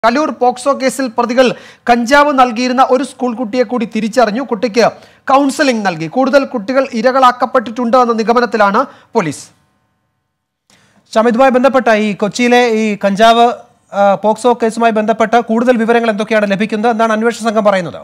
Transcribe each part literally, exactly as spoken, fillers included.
Kaloor POCSO കേസിൽ പ്രതികൾ കഞ്ചാവ് നൽകിയിരുന്ന ഒരു സ്കൂൾ കുട്ടിയെ കൂടി തിരിച്ചറിഞ്ഞു. കുട്ടിക്ക് കൗൺസിലിംഗ് നൽകി. കൂടുതൽ കുട്ടികൾ ഇരകളാക്കപ്പെട്ടിട്ടുണ്ട് എന്ന നിഗമനത്തിലാണ് പോലീസ്. ഇതുമായി ബന്ധപ്പെട്ട ഈ കൊച്ചിയിലെ ഈ കഞ്ചാവ് പോക്സോ കേസുമായി ബന്ധപ്പെട്ട കൂടുതൽ വിവരങ്ങൾ എന്തൊക്കെയാണ് ലഭിക്കുന്നത്? എന്താണ് അന്വേഷണ സംഘം പറയുന്നത്?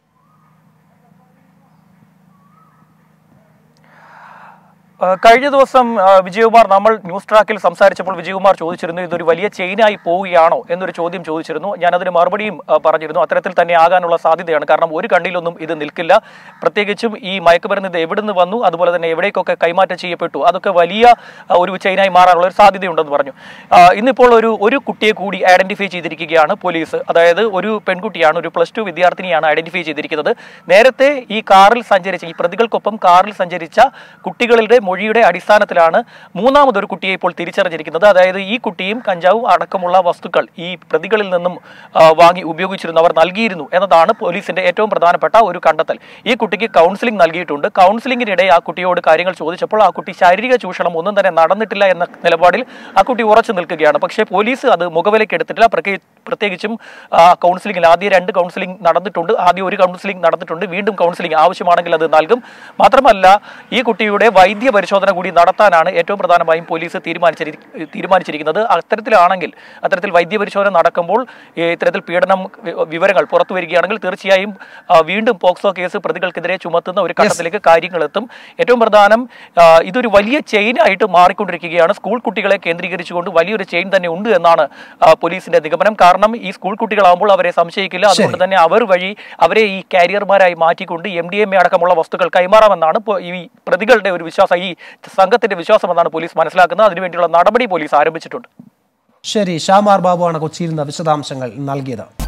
കഴിഞ്ഞ ദിവസം വിജയകുമാർ നമ്മൾ ന്യൂസ് ട്രാക്കിൽ സംസാരിച്ചപ്പോൾ വിജയകുമാർ ചോദിച്ചിരുന്നു, ഇതൊരു വലിയ ചെയിനായി പോവുകയാണോ എന്നൊരു ചോദ്യം ചോദിച്ചിരുന്നു. ഞാനതിന് മറുപടിയും പറഞ്ഞിരുന്നു, അത്തരത്തിൽ തന്നെ ആകാനുള്ള സാധ്യതയാണ്. കാരണം ഒരു കണ്ണിലൊന്നും ഇത് നിൽക്കില്ല. പ്രത്യേകിച്ചും ഈ മയക്കുമരുന്ന് ഇത് എവിടെ നിന്ന് വന്നു, അതുപോലെ തന്നെ എവിടേക്കൊക്കെ കൈമാറ്റം ചെയ്യപ്പെട്ടു, അതൊക്കെ വലിയ ഒരു ചെയിനായി മാറാനുള്ള ഒരു സാധ്യതയുണ്ടെന്ന് പറഞ്ഞു. ഇന്നിപ്പോൾ ഒരു ഒരു കുട്ടിയെ കൂടി ഐഡന്റിഫൈ ചെയ്തിരിക്കുകയാണ് പോലീസ്. അതായത് ഒരു പെൺകുട്ടിയാണ്, ഒരു പ്ലസ് ടു വിദ്യാർത്ഥിനിയാണ് ഐഡന്റിഫൈ ചെയ്തിരിക്കുന്നത്. നേരത്തെ ഈ കാറിൽ സഞ്ചരിച്ച ഈ പ്രതികൾക്കൊപ്പം കാറിൽ സഞ്ചരിച്ച കുട്ടികളുടെ മൊഴിയുടെ അടിസ്ഥാനത്തിലാണ് മൂന്നാമതൊരു കുട്ടിയെ ഇപ്പോൾ തിരിച്ചറിഞ്ഞിരിക്കുന്നത്. അതായത് ഈ കുട്ടിയും കഞ്ചാവും അടക്കമുള്ള വസ്തുക്കൾ ഈ പ്രതികളിൽ നിന്നും വാങ്ങി ഉപയോഗിച്ചിരുന്നു, അവർ നൽകിയിരുന്നു എന്നതാണ് പോലീസിന്റെ ഏറ്റവും പ്രധാനപ്പെട്ട ഒരു കണ്ടെത്തൽ. ഈ കുട്ടിക്ക് കൗൺസിലിംഗ് നൽകിയിട്ടുണ്ട്. കൗൺസിലിംഗിനിടെ ആ കുട്ടിയോട് കാര്യങ്ങൾ ചോദിച്ചപ്പോൾ ആ കുട്ടി ശാരീരിക ചൂഷണം ഒന്നും തന്നെ നടന്നിട്ടില്ല എന്ന നിലപാടിൽ ആ കുട്ടി ഉറച്ചു നിൽക്കുകയാണ്. പക്ഷേ പോലീസ് അത് മുഖവിലേക്ക് എടുത്തിട്ടില്ല. പ്രത്യേകിച്ചും കൗൺസിലിംഗിൽ ആദ്യം രണ്ട് കൗൺസിലിംഗ് നടന്നിട്ടുണ്ട്. ആദ്യം ഒരു കൗൺസിലിംഗ് നടന്നിട്ടുണ്ട്. വീണ്ടും കൗൺസിലിംഗ് ആവശ്യമാണെങ്കിൽ അത് നൽകും. മാത്രമല്ല ഈ കുട്ടിയുടെ വൈദ്യ പരിശോധന കൂടി നടത്താനാണ് ഏറ്റവും പ്രധാനമായും പോലീസ് തീരുമാനിച്ചിരി തീരുമാനിച്ചിരിക്കുന്നത് അത്തരത്തിലാണെങ്കിൽ അത്തരത്തിൽ വൈദ്യ പരിശോധന നടക്കുമ്പോൾ ഇത്തരത്തിൽ പീഡനം വിവരങ്ങൾ പുറത്തു വരികയാണെങ്കിൽ തീർച്ചയായും വീണ്ടും പോക്സോ കേസ് പ്രതികൾക്കെതിരെ ചുമത്തുന്ന ഒരു ഘട്ടത്തിലേക്ക് കാര്യങ്ങൾ എത്തും. ഏറ്റവും പ്രധാനം ഇതൊരു വലിയ ചെയിൻ ആയിട്ട് മാറിക്കൊണ്ടിരിക്കുകയാണ്. സ്കൂൾ കുട്ടികളെ കേന്ദ്രീകരിച്ചുകൊണ്ട് വലിയൊരു ചെയിൻ തന്നെ ഉണ്ട് എന്നാണ് പോലീസിന്റെ നിഗമനം. കാരണം ഈ സ്കൂൾ കുട്ടികളാകുമ്പോൾ അവരെ സംശയിക്കില്ല. അതുകൊണ്ട് തന്നെ അവർ വഴി അവരെ ഈ കാരിയർമാരായി മാറ്റിക്കൊണ്ട് എം ഡി എം എ അടക്കമുള്ള വസ്തുക്കൾ കൈമാറാമെന്നാണ് ഈ പ്രതികളുടെ ഒരു വിശ്വാസം, ഈ സംഘത്തിന്റെ വിശ്വാസം എന്നാണ് പോലീസ് മനസ്സിലാക്കുന്നത്. അതിനുവേണ്ടിയുള്ള നടപടി പോലീസ് ആരംഭിച്ചിട്ടുണ്ട്. ശരി, ഷാമാർ ബാബു ആണ് കൊച്ചിയിൽ നിന്ന് വിശദാംശങ്ങൾ നൽകിയത്.